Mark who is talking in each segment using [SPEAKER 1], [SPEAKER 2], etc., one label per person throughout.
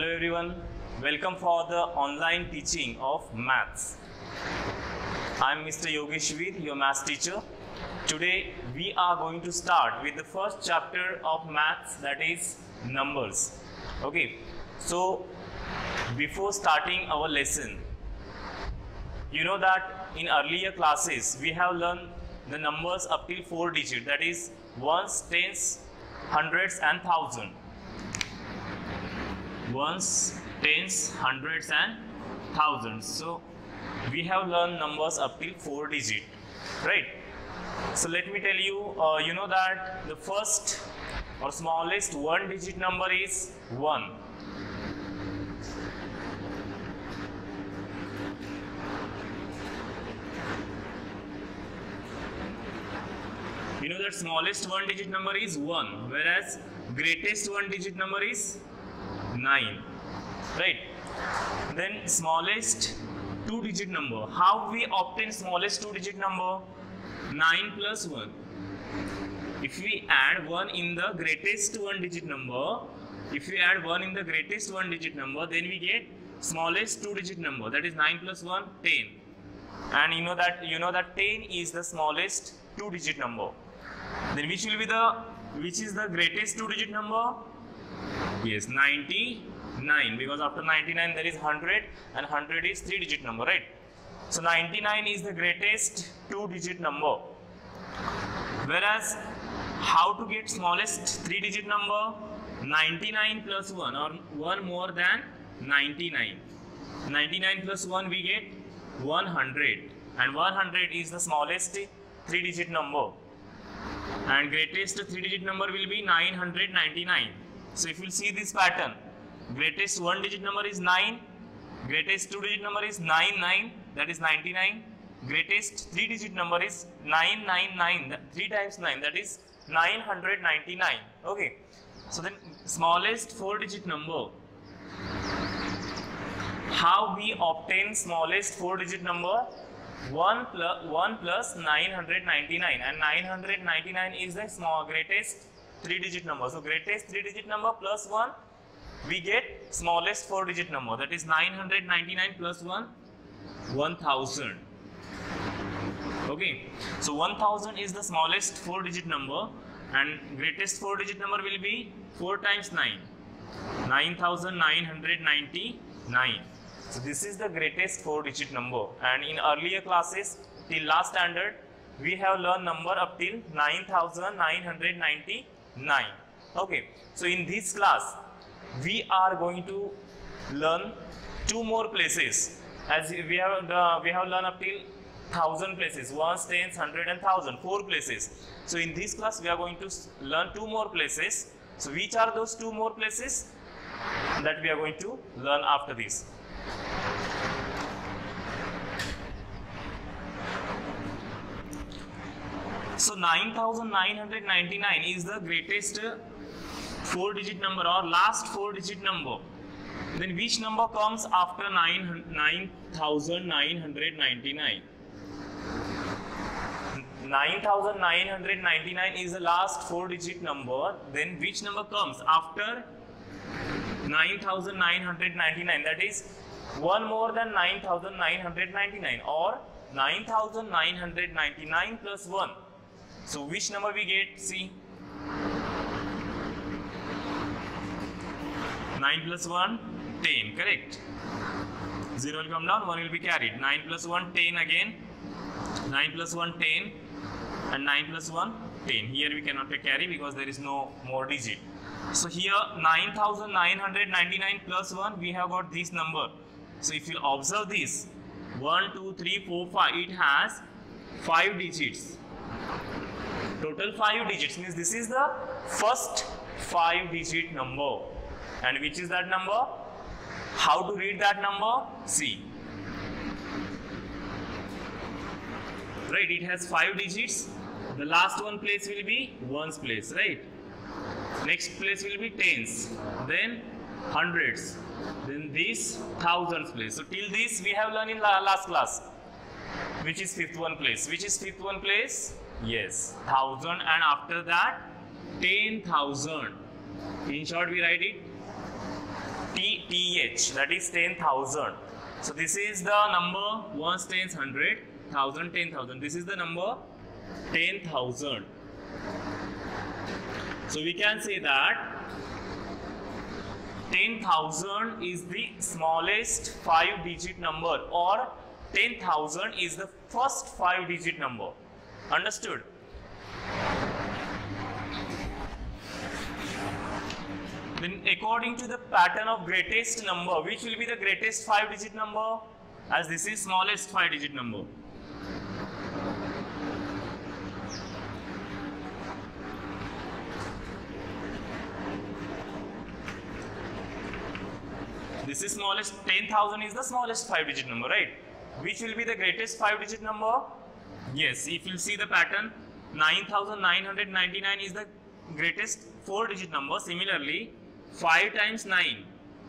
[SPEAKER 1] everyone, welcome for the online teaching of maths. I am Mr. Yogeshwar, your maths teacher. Today we are going to start with the first chapter of maths, that is numbers. Okay, so before starting our lesson, you know that in earlier classes we have learned the numbers up till 4 digits, that is ones, tens, hundreds and thousand. Ones, tens, hundreds and thousands. So we have learned numbers up till 4 digits, right? So let me tell you, you know that the first or smallest 1 digit number is 1. You know that smallest 1 digit number is 1, whereas greatest 1 digit number is 9, right? Then smallest 2 digit number. How we obtain smallest 2 digit number? 9 plus 1. If we add 1 in the greatest 1 digit number, then we get smallest 2 digit number, that is 9 plus 1, 10. And you know that 10 is the smallest 2 digit number. Then which is the greatest 2 digit number? Yes, 99, because after 99 there is 100 and 100 is 3 digit number, right? So 99 is the greatest 2 digit number. Whereas how to get smallest 3 digit number? 99 plus 1 or 1 more than 99. 99 plus 1 we get 100, and 100 is the smallest 3 digit number. And greatest 3 digit number will be 999. So if you see this pattern, greatest 1 digit number is 9, greatest 2 digit number is 99, that is 99, greatest 3 digit number is 999, 3 times 9, that is 999. Okay, so then smallest 4 digit number. How we obtain smallest 4 digit number? 1 plus 999, and 999 is the greatest 3 digit number. So greatest 3 digit number plus 1, we get smallest 4 digit number, that is 999 plus 1, 1000. Okay, so 1000 is the smallest 4 digit number, and greatest 4 digit number will be 4 times 9, 9999. So this is the greatest 4 digit number, and in earlier classes till last standard we have learned number up till 9999. Okay, so in this class we are going to learn 2 more places, as we have learned up till 1000 places, ones, tens, 100 and 1000, 4 places. So in this class we are going to learn 2 more places. So which are those 2 more places? That we are going to learn after this. So 9999 is the greatest 4 digit number or last 4 digit number. Then which number comes after 9999? 9999 is the last 4 digit number. Then which number comes after 9999? That is 1 more than 9999 or 9999 plus 1. So which number we get? See, 9 plus 1, 10, correct? 0 will come down, 1 will be carried. 9 plus 1, 10 again. 9 plus 1, 10. And 9 plus 1, 10. Here we cannot take carry because there is no more digit. So here 9999 plus 1, we have got this number. So if you observe this, 1, 2, 3, 4, 5, it has 5 digits. Total 5 digits, means this is the first 5 digit number. And which is that number? How to read that number? See. Right, it has 5 digits. The last one place will be ones place, right? Next place will be tens, then hundreds, then this thousands place. So till this we have learned in last class. Which is fifth one place? Which is fifth one place? Yes, 1000, and after that 10,000. In short we write it TH, that is 10,000. So this is the number ones, tens, 100, 1000, 10,000. This is the number 10,000. So we can say that 10,000 is the smallest 5-digit number, or 10,000 is the first 5-digit number. Understood? Then according to the pattern of greatest number, which will be the greatest 5-digit number, as this is smallest 5-digit number? This is smallest, 10,000 is the smallest 5-digit number, right? Which will be the greatest 5-digit number? Yes, if you see the pattern, 9,999 is the greatest 4-digit number. Similarly, 5 times 9.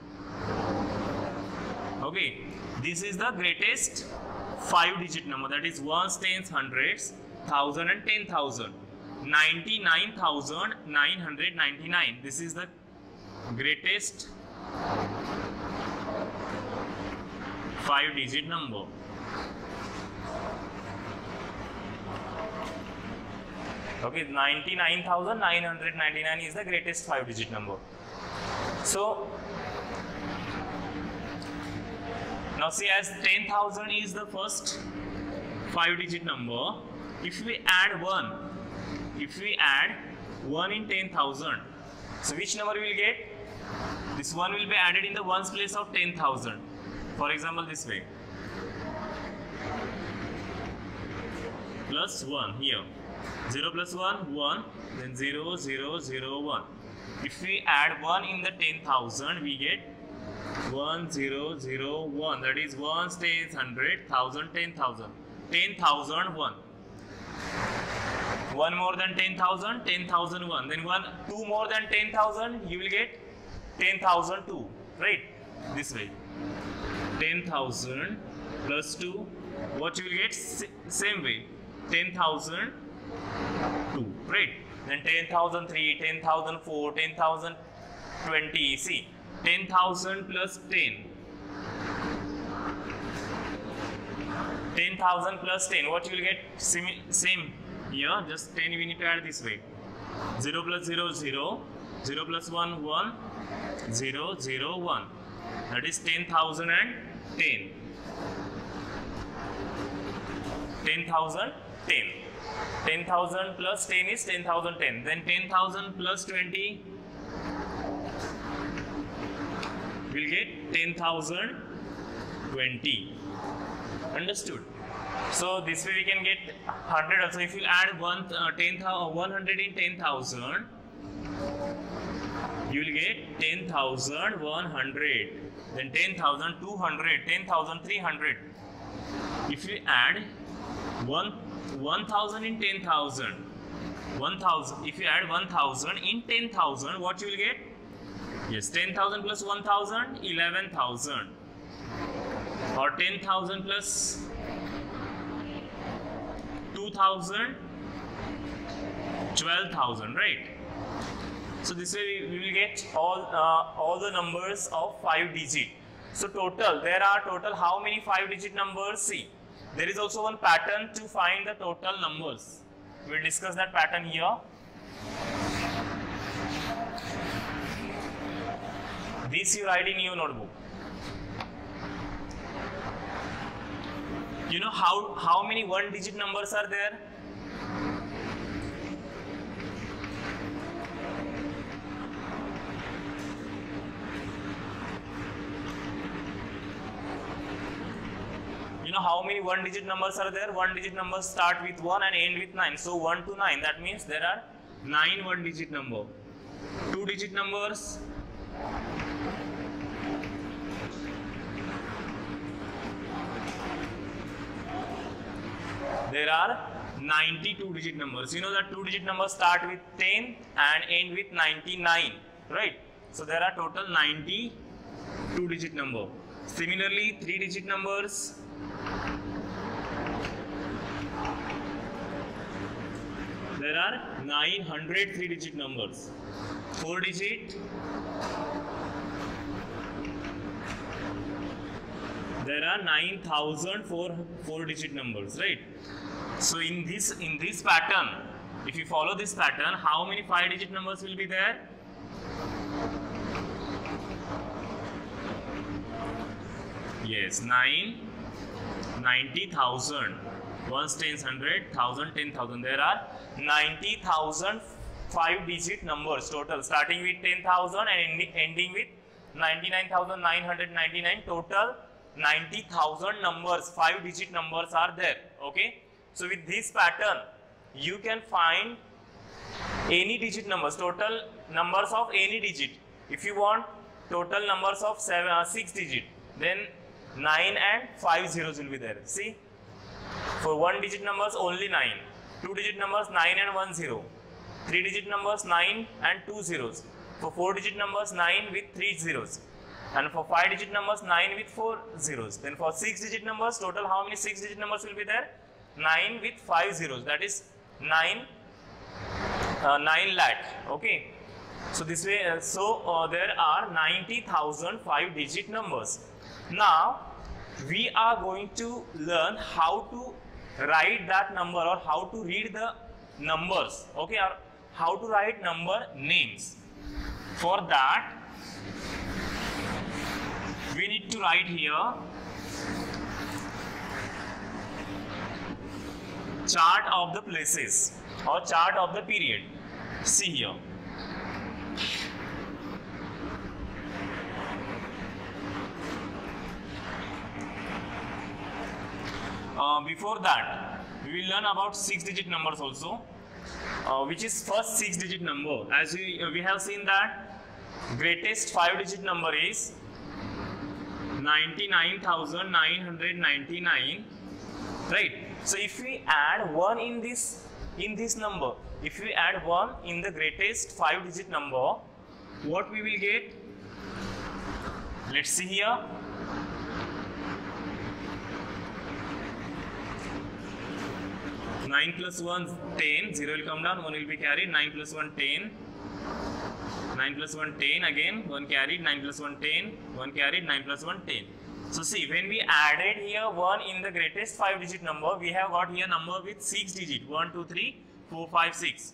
[SPEAKER 1] Okay, this is the greatest 5-digit number, that is ones, tens, hundreds, 1,000 and 10,000. 99,999. This is the greatest 5-digit number. Okay, 99,999 is the greatest 5-digit number. So now see, as 10,000 is the first 5-digit number, if we add 1 in 10,000, so which number we will get? This 1 will be added in the ones place of 10,000. For example, this way, plus 1 here, 0 plus 1, 1, then 0, 0, 0, 1. If we add 1 in the 10,000, we get 1, 0, 0, 1. That is ones, tens, 100, 1,000, 10,000. 10,000, 1. 1 more than 10,000, 10,001. Then 2 more than 10,000, you will get 10,002. Right? This way. 10,000 plus 2, what you will get? Same way. 10,002. Right? Then 10,003, 10,004, 10,020. See, 10,000 plus 10. 10,000 plus 10. What you will get? Same here. Just 10 we need to add this way. 0 plus 0, 0. 0 plus 1, 1. 0, 0, 1. That is 10,010. 10,010. 10,000 plus 10 is 10,010. Then 10,000 plus 20 will get 10,020. Understood? So this way we can get 100 also. If you add 100 in 10,000, you will get 10,100. Then 10,200, 10,300. If you add 1,000 in 10,000, 1,000. If you add 1,000 in 10,000, what you will get? Yes, 10,000 plus 1,000, 11,000. Or 10,000 plus 2,000, 12,000, right? So this way we will get all the numbers of 5-digit. So total, there are total how many 5-digit numbers? See, there is also one pattern to find the total numbers. We will discuss that pattern here. This you write in your notebook. You know how many 1-digit numbers are there? You know how many 1-digit numbers are there? 1-digit numbers start with 1 and end with 9. So 1 to 9, that means there are 9 1-digit numbers. 2-digit numbers, there are 92-digit numbers. You know that 2-digit numbers start with 10 and end with 99, right? So there are total 92-digit number. Similarly, 3-digit numbers, there are 900 3-digit numbers. 4-digit, there are 9,000 four-digit numbers, right? So in this pattern, if you follow this pattern, how many 5-digit numbers will be there? Yes, 90,000. Ones, tens, 100, 1,000, 10,000. There are 90,000 5-digit numbers total, starting with 10,000 and ending with 99,999. Total 90,000 numbers, 5-digit numbers are there. Okay. So with this pattern, you can find any digit numbers, total numbers of any digit. If you want total numbers of 6 digit, then 9 and 5 zeros will be there. See, for 1-digit numbers only 9, 2-digit numbers 9 and 1 0, 3-digit numbers 9 and 2 zeros, for 4-digit numbers 9 with 3 zeros, and for 5-digit numbers 9 with 4 zeros. Then for 6-digit numbers, total how many 6-digit numbers will be there? 9 with 5 zeros, that is 9 lakh. Okay, so this way, there are 90,000 5-digit numbers. Now we are going to learn how to write that number, or how to read the numbers, okay, or how to write number names. For that, we need to write here chart of the places or chart of the period. See here. Before that, we will learn about 6-digit numbers also, which is first 6-digit number. As we have seen that greatest 5-digit number is 99,999, right? So if we add 1 in this number, if we add 1 in the greatest 5-digit number, what we will get? Let's see here. 9 plus 1 10, 0 will come down, 1 will be carried. 9 plus 1 10, 9 plus 1 10 again, 1 carried. 9 plus 1 10, 1 carried. 9 plus 1 10. So see, when we added here 1 in the greatest 5-digit number, we have got here number with 6 digit, 1 2 3 4 5 6.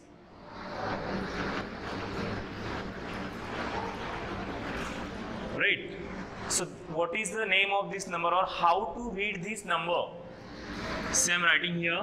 [SPEAKER 1] Right. So what is the name of this number, or how to read this number? See, I am writing here.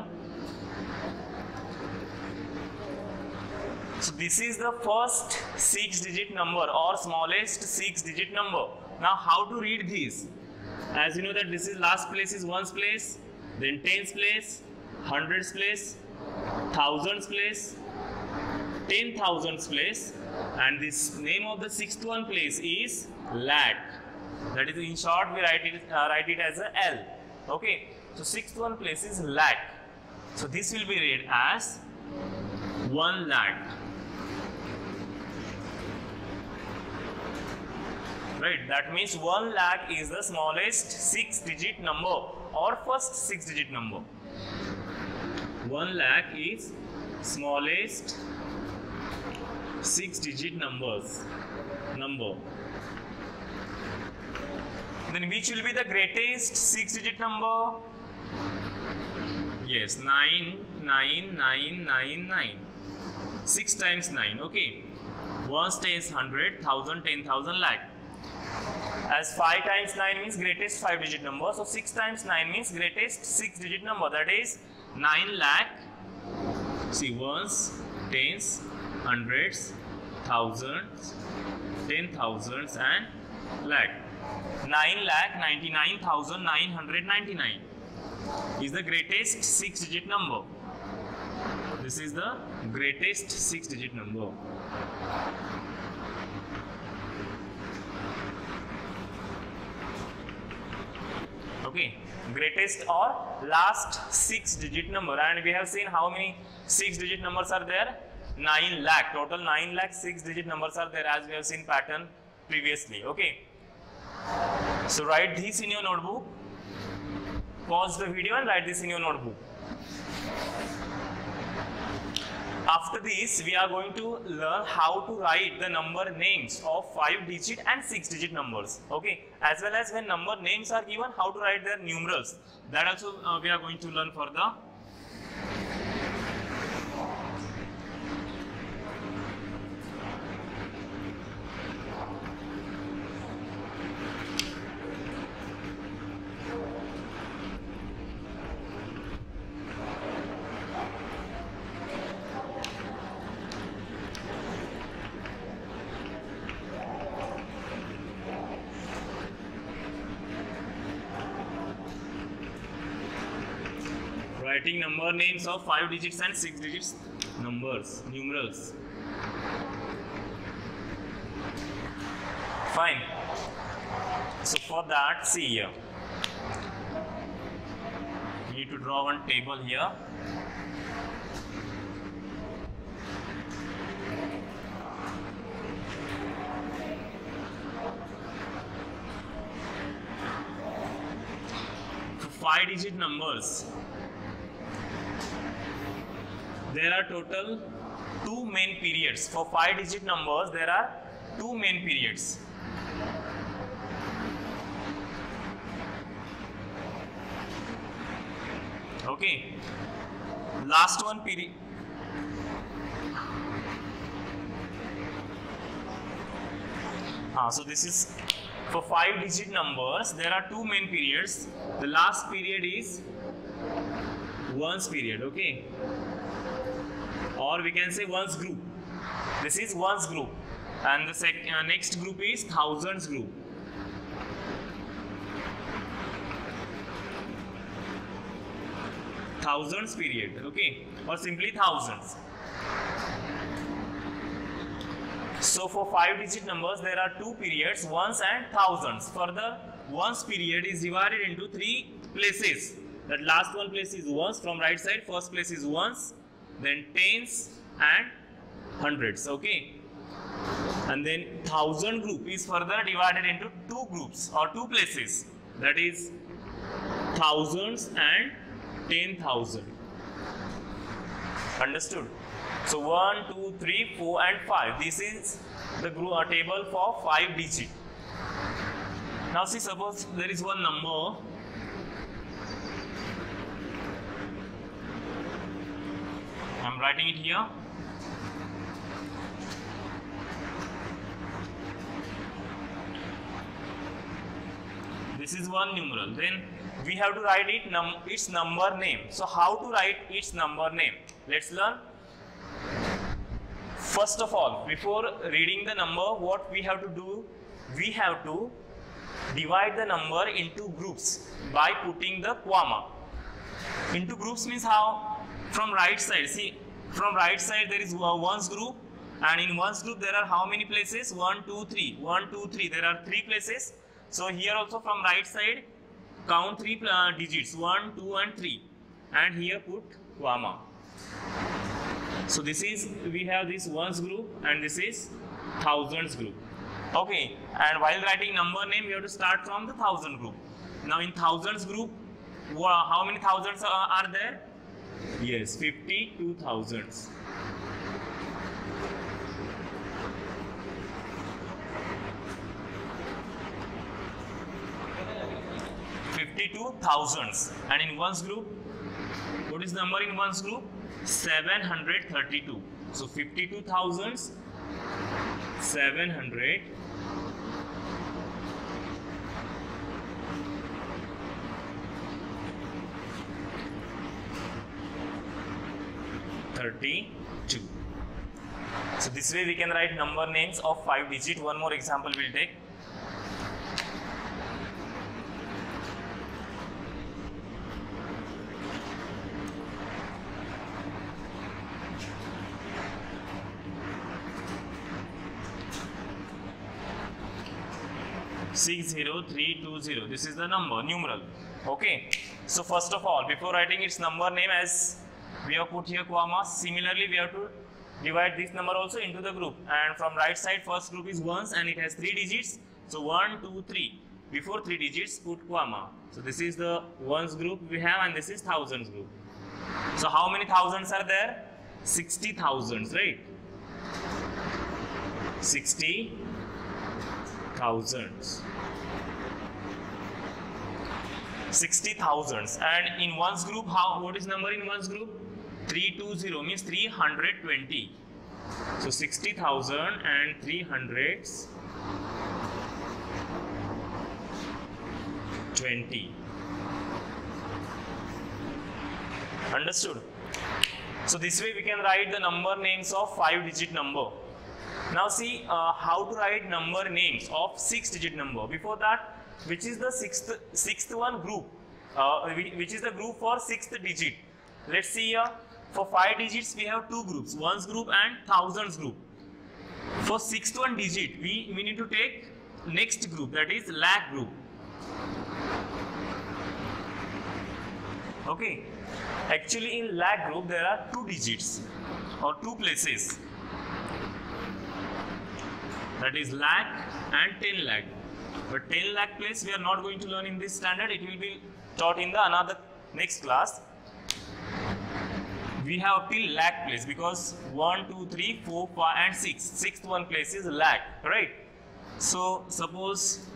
[SPEAKER 1] So this is the first 6-digit number, or smallest 6-digit number. Now how to read this? As you know that this is last place is ones place, then tens place, hundreds place, thousands place, 10,000s place, and this name of the 6th one place is lakh. That is, in short, we write it as a L. Okay. So 6th one place is lakh. So this will be read as 1 lakh. Right, that means 1 lakh is the smallest 6-digit number, or first 6-digit number. 1 lakh is smallest 6-digit number. Then which will be the greatest 6-digit number? Yes, 99999. 6 times 9. Okay. 1 tens 100, 1,000, 10,000, lakh. As 5 times 9 means greatest 5-digit number, so 6 times 9 means greatest 6-digit number, that is 9 lakh. See, ones, tens, hundreds, thousands, 10,000s and lakh. 9,99,999 is the greatest 6-digit number. This is the greatest 6-digit number. Okay, greatest or last 6-digit number, and we have seen how many 6-digit numbers are there? 9 lakh. Total 9 lakh 6-digit numbers are there, as we have seen pattern previously. Okay. So write this in your notebook. Pause the video and write this in your notebook. after this, we are going to learn how to write the number names of 5-digit and 6-digit numbers. Okay, as well as when number names are given, how to write their numerals. That also we are going to learn further. Writing number names of 5 digits and 6 digits numbers, numerals. Fine. So for that, see here. You need to draw one table here. For 5-digit numbers, there are total 2 main periods. For 5-digit numbers, there are 2 main periods. Okay. Last one period. So this is for 5-digit numbers. There are 2 main periods. The last period is ones period. Okay. Or we can say ones group. This is ones group, and the next group is thousands group. Thousands period, okay, or simply thousands. So for 5-digit numbers, there are 2 periods, ones and thousands. Further, ones period is divided into 3 places. That last one place is ones from right side. First place is ones, then tens and hundreds, okay. And then thousand group is further divided into 2 groups or 2 places, that is thousands and 10,000. Understood? So 1, 2, 3, 4 and 5. This is the group table for 5-digit. Now see, suppose there is one number. I'm writing it here. This is one numeral. Then we have to write it its number name. So how to write its number name? Let's learn. First of all, before reading the number, what we have to do? We have to divide the number into groups by putting the comma. Into groups means how? From right side, see, from right side there is ones group, and in ones group there are how many places? 1, 2, 3. 1, 2, 3. There are 3 places. So here also from right side, count 3 digits, 1, 2 and 3. And here put comma. So this is, we have this ones group and this is thousands group. Okay, and while writing number name, we have to start from the thousand group. Now in thousands group, how many thousands are there? Yes, 52 thousands. And in ones group, what is the number in ones group? 732. So 52 thousands, 700. 32. So this way we can write number names of 5 digit. One more example we'll take. Six 0320. This is the number numeral. Okay. So first of all, before writing its number name, as we have put here comma, similarly we have to divide this number also into the group. And from right side, first group is ones and it has 3 digits. So 1, 2, 3. Before 3 digits, put comma. So this is the ones group we have, and this is thousands group. So how many thousands are there? 60,000, right? 60,000. 60,000. And in one's group, what is number in one's group? 320 means 320. So 60,000 and 320. Understood? So this way we can write the number names of 5-digit number. Now see how to write number names of 6-digit number. Before that, which is the sixth one group? Which is the group for 6th digit? Let's see here. For 5 digits we have 2 groups, ones group and thousands group. For 6th one digit we need to take next group, that is lakh group. Okay. Actually in lakh group there are 2 digits or 2 places, that is lakh and 10 lakh. But 10 lakh place we are not going to learn in this standard, it will be taught in the another next class. We have till lakh place because 1, 2, 3, 4, 5 and 6. 6th one place is lakh, right? So suppose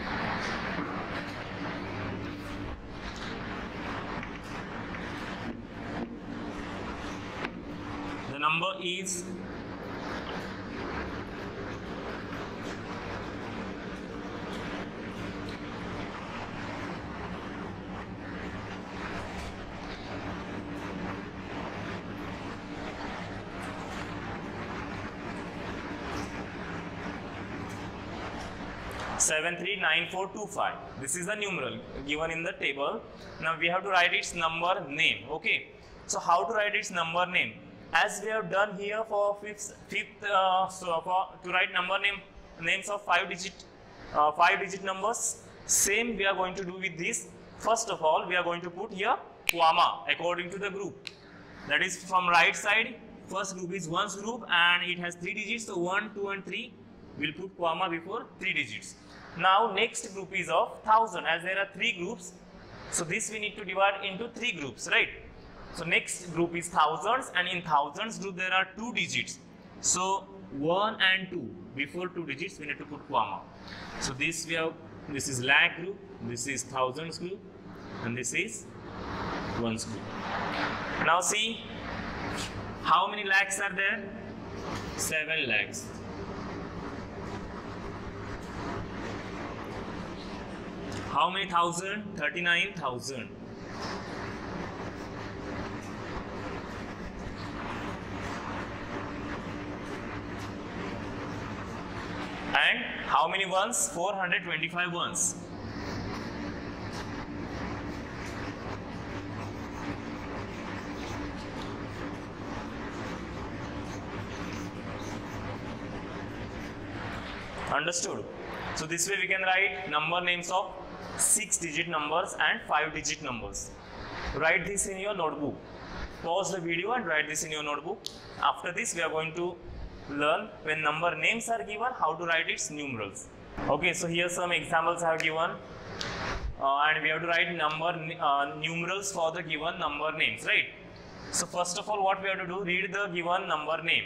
[SPEAKER 1] the number is 739425. This is the numeral given in the table. Now we have to write its number name. Okay. So how to write its number name? As we have done here for fifth to write number names of 5-digit numbers, same we are going to do with this. First of all, we are going to put here comma according to the group. That is from right side. First group is ones group and it has 3 digits. So 1, 2 and 3. We'll put comma before 3 digits. Now next group is of 1000, as there are 3 groups. So this we need to divide into 3 groups, right? So next group is thousands, and in thousands group there are 2 digits. So 1 and 2, before 2 digits we need to put comma. So this is lakh group, this is thousands group, and this is ones group. Now see how many lakhs are there? 7 lakhs. How many thousand? 39,000. And how many ones? 425 ones. Understood? So this way we can write number names of 6-digit numbers and 5-digit numbers. Write this in your notebook. Pause the video and write this in your notebook. After this we are going to learn when number names are given how to write its numerals. Okay, so here some examples I have given and we have to write numerals for the given number names, right? So first of all what we have to do, read the given number name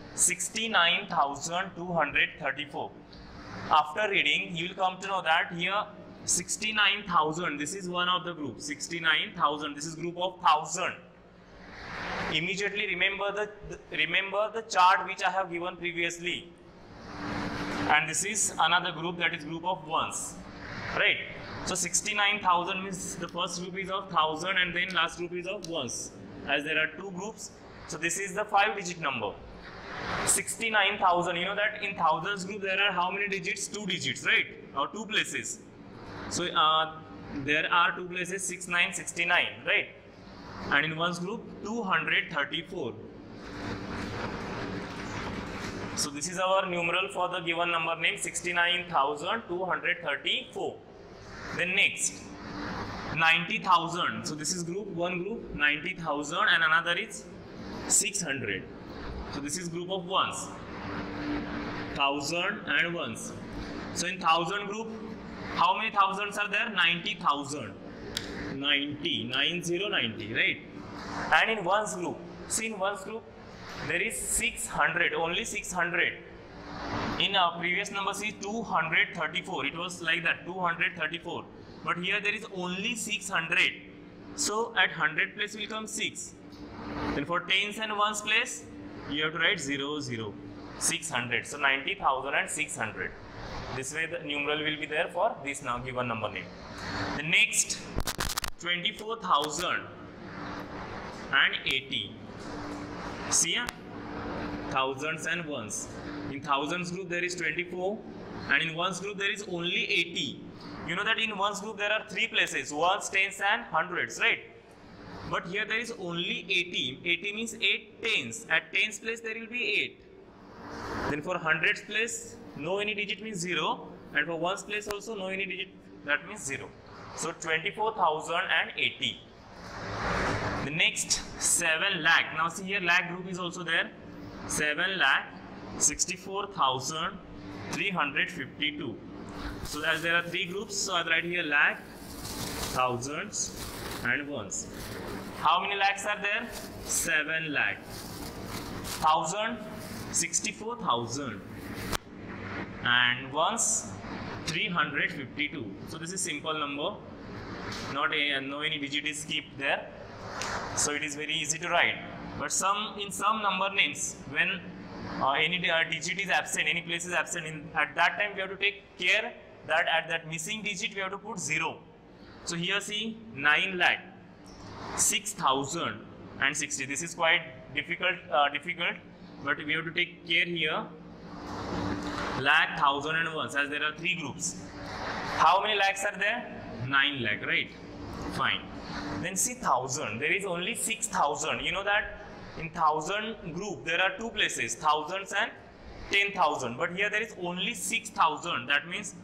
[SPEAKER 1] 69,234. After reading you will come to know that here 69,000, this is one of the groups. 69,000, this is group of 1000. Immediately remember the chart which I have given previously, and this is another group, that is group of ones, right? So 69,000 means the first group is of 1000 and then last group is of ones, as there are 2 groups. So this is the 5-digit number. 69,000, you know that in thousands group there are how many digits? 2 digits, right? Or 2 places. So there are 2 places, 69, 69, right? And in one's group 234. So this is our numeral for the given number name 69,234. Then next 90,000. So this is one group 90,000 and another is 600. So this is group of ones, 1000 and ones. So in 1000 group, how many thousands are there? 90,000. 90, 90, right? And in ones group, see in ones group, there is 600, only 600. In our previous number is 234, it was like that, 234. But here there is only 600. So at 100 place will come 6. Then for tens and ones place, you have to write 0, 0, 600. So 90,600. This way the numeral will be there for this now given number name. The next 24,080. See, thousands and ones. In thousands group there is 24, and in ones group there is only 80. You know that in ones group there are 3 places, ones, tens and hundreds, right? But here there is only 80. 80 means 8 tens. At tens place there will be 8. Then for hundreds place, no any digit means 0, and for ones place also no any digit, that means 0. So 24,080. The next 7 lakh. Now see here lakh group is also there. 7,64,352. So as there are 3 groups, so I'll write here lakh, thousands and ones. How many lakhs are there? 7 lakh. Thousand, 64,000. And ones, 352. So this is simple number. No any digit is kept there. So it is very easy to write. But in some number names, when any digit is absent, any place is absent, at that time we have to take care that at that missing digit we have to put 0. So here see 9 lakh, 6,060. This is quite difficult, but we have to take care here. Lakh, thousand and ones, as there are 3 groups. How many lakhs are there? 9 lakh, right? Fine. Then see thousand. There is only 6,000. You know that in thousand group there are 2 places, thousands and 10,000. But here there is only 6,000. That means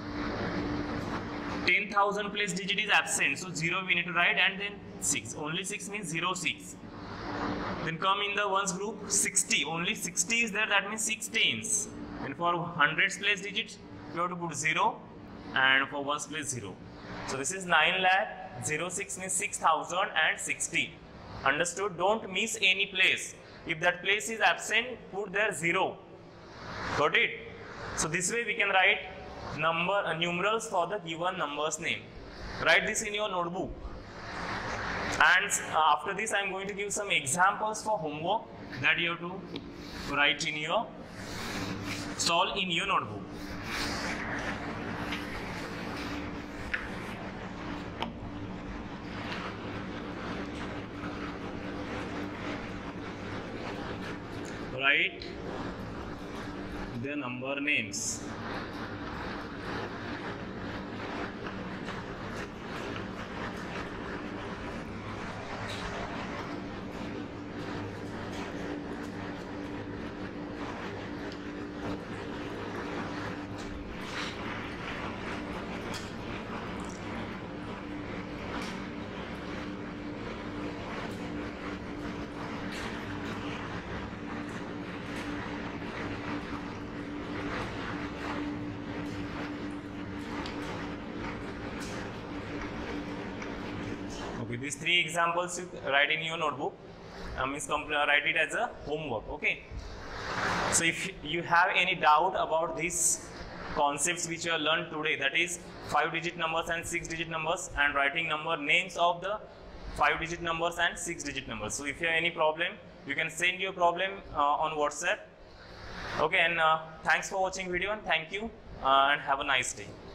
[SPEAKER 1] 10,000 place digit is absent. So 0 we need to write, and then 6. Only 6 means 0, 6. Then come in the ones group 60. Only 60 is there. That means 6 tens. And for hundreds place digit we have to put 0, and for ones place 0. So this is 9 lakh. 06 means 6,060. Understood? Don't miss any place. If that place is absent, put there 0. Got it? So this way we can write numerals for the given number's name. Write this in your notebook. And after this, I am going to give some examples for homework that you have to write in your solve in your notebook. Write the number names. Okay, these 3 examples you write in your notebook. Write it as a homework. Okay. So if you have any doubt about these concepts which you have learned today, that is 5-digit numbers and 6-digit numbers, and writing number names of the 5-digit numbers and 6-digit numbers. So if you have any problem, you can send your problem on WhatsApp. Okay, and thanks for watching video, and thank you, and have a nice day.